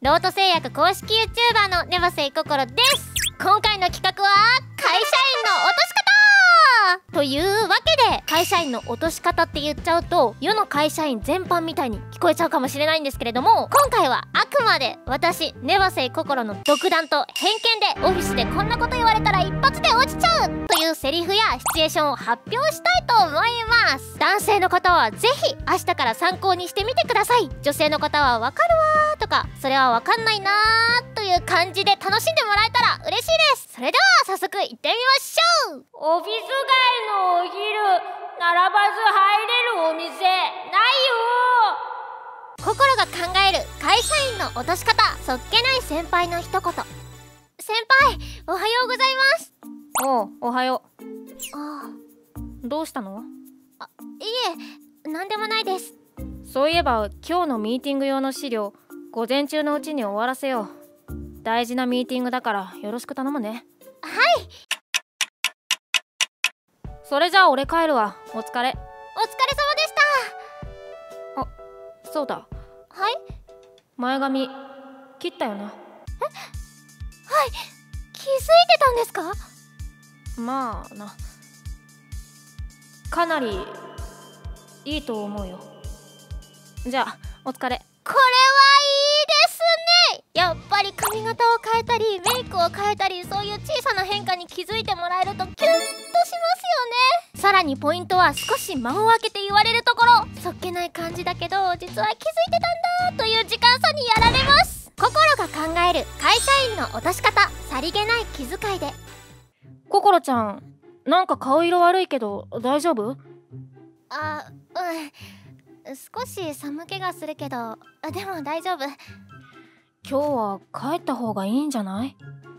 ロート製薬公式 YouTuber のネバセイココロです。今回の企画は会社員の落とし方というわけで、会社員の落とし方って言っちゃうと世の会社員全般みたいに聞こえちゃうかもしれないんですけれども、今回はあくまで私ネバセイココロの独断と偏見でオフィスでこんなこと言われたら一発で落ちちゃうというセリフやシチュエーションを発表したいと思います。男性の方はぜひ明日から参考にしてみてください。女性の方はわかるわーとかそれはわかんないなーという感じで楽しんでもらえたら嬉しいです。それでは早速行ってみましょう。 オフィス街のお昼並ばず入れるお店ないよ。 心が考える会社員の落とし方、そっけない先輩の一言。先輩、おはようございます。 おう、おはよう。 あどうしたの？ あ、いえ、なんでもないです。 そういえば今日のミーティング用の資料午前中のうちに終わらせよう。大事なミーティングだからよろしく頼むね。 はい。 それじゃあ俺帰るわ。お疲れ。 お疲れ様でした。 あ、そうだ。 はい。 前髪切ったよな。 はい、気づいてたんですか？ まあな、かなりいいと思うよ。じゃあお疲れ。 これはいいですね。やっぱり髪型を変えたりメイクを変えたり、そういう小さな変化に気づいてもらえるとキュンとしますよね。さらにポイントは少し間を空けて言われるところ。そっけない感じだけど実は気づいてたんだという時間差にやられます。心が考える会社員の落とし方、さりげない気遣いで。 ココロちゃん、なんか顔色悪いけど大丈夫？ 少し寒気がするけど、でも大丈夫。 今日は帰った方がいいんじゃない？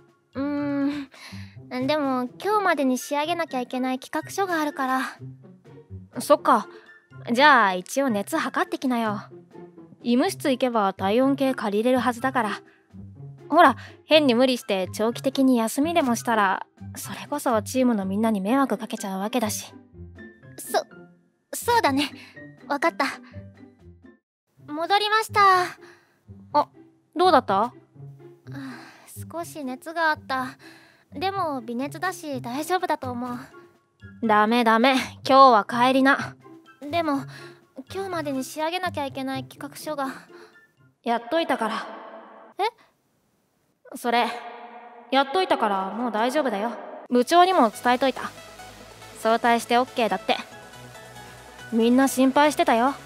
でも今日までに仕上げなきゃいけない企画書があるから。 そっか。じゃあ一応熱測ってきなよ。医務室行けば体温計借りれるはずだから。ほら、変に無理して長期的に休みでもしたらそれこそチームのみんなに迷惑かけちゃうわけだし。 そうだね。わかった。戻りました。 あ、どうだった？ 少し熱があった。でも微熱だし大丈夫だと思う。 ダメダメ、今日は帰りな。 でも今日までに仕上げなきゃいけない企画書が。 やっといたから。 え？ それやっといたからもう大丈夫だよ。部長にも伝えといた。早退して OK だって。みんな心配してたよ。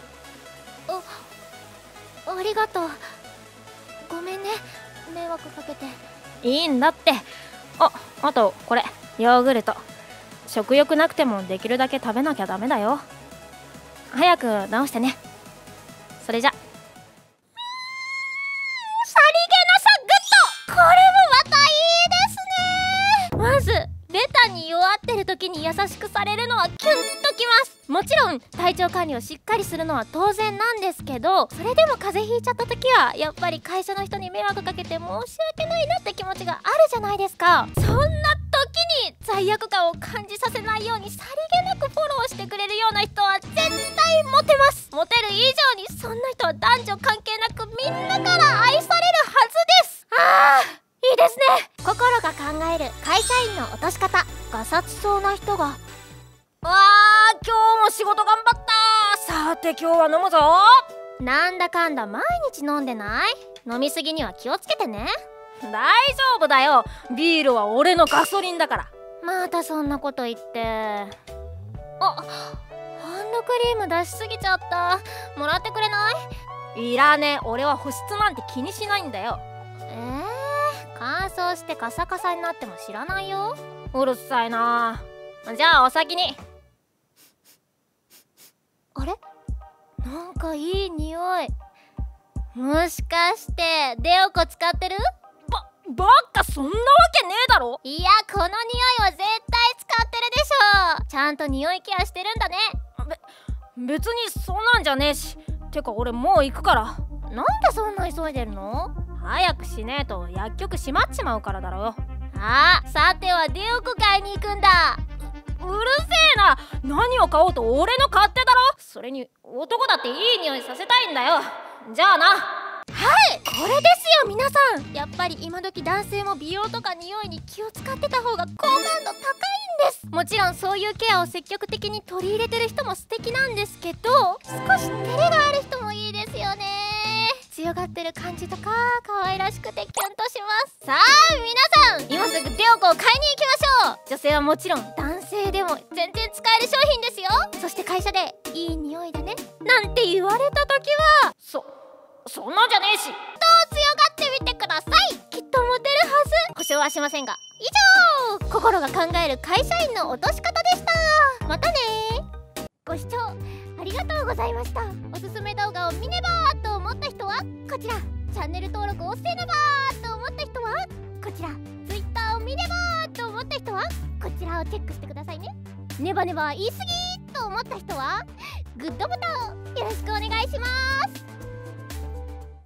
ありがとう。ごめんね、迷惑かけて。 いいんだって。あとこれヨーグルト。食欲なくてもできるだけ食べなきゃダメだよ。早く治してね。それじゃ。さりげなさグッド。これもまたいいですね。まずベタに弱ってる時に優しくされるのはキュンときます。もちろん体調管理をしっかりするのは当然なんですけど、それでも風邪ひいちゃった時はやっぱり会社の人に迷惑かけて申し訳ないなって気持ちがあるじゃないですか。そんな時に罪悪感を感じさせないようにさりげなくフォローしてくれるような人は絶対モテます。モテる以上にそんな人は男女関係なくみんなから愛されるはずです。いいですね。心が考える会社員の落とし方。ガサツそうな人が。 今日も仕事頑張った。さて今日は飲むぞ。 なんだかんだ毎日飲んでない？飲みすぎには気をつけてね。 大丈夫だよ。ビールは俺のガソリンだから。 またそんなこと言って。ハンドクリーム出しすぎちゃった。もらってくれない？ いらねえ。俺は保湿なんて気にしないんだよ。 乾燥してカサカサになっても知らないよ。 うるさいな。じゃあお先に。 あれ？なんかいい匂い。もしかしてデオコ使ってる？ バカ、そんなわけねえだろ。 いや、この匂いは絶対使ってるでしょ。ちゃんと匂いケアしてるんだね。 別にそんなんじゃねえし。てか俺もう行くから。 なんでそんな急いでるの？ 早くしねえと薬局閉まっちまうからだろよ。 さてはデオコ買いに行くんだ。 うるせえな。何を買おうと俺の勝手だろ。それに男だっていい匂いさせたいんだよ。じゃあな。 はい、これですよ皆さん。やっぱり今時男性も美容とか匂いに気を使ってた方が好感度高いんです。もちろんそういうケアを積極的に取り入れてる人も素敵なんですけど、少し照れがある人もいいですよね。強がってる感じとか可愛らしくてキュンとします。さあ皆さん、今すぐデオコを買いに行きましょう。女性はもちろん男性でも全然使える商品ですよ。そして会社でいい匂いだねなんて言われた時はそんなんじゃねえし。 強がってみてください。きっとモテるはず。保証はしませんが。以上、心が考える会社員の落とし方でした。またね。ご視聴ありがとうございました。おすすめ動画を見ねばーと思った人はこちら、チャンネル登録をせねばーと思った人はこちら、Twitter を見ねばーと思った人はこちらをチェックしてくださいね。ネバネバ言い過ぎと思った人はグッドボタンよろしくお願いします。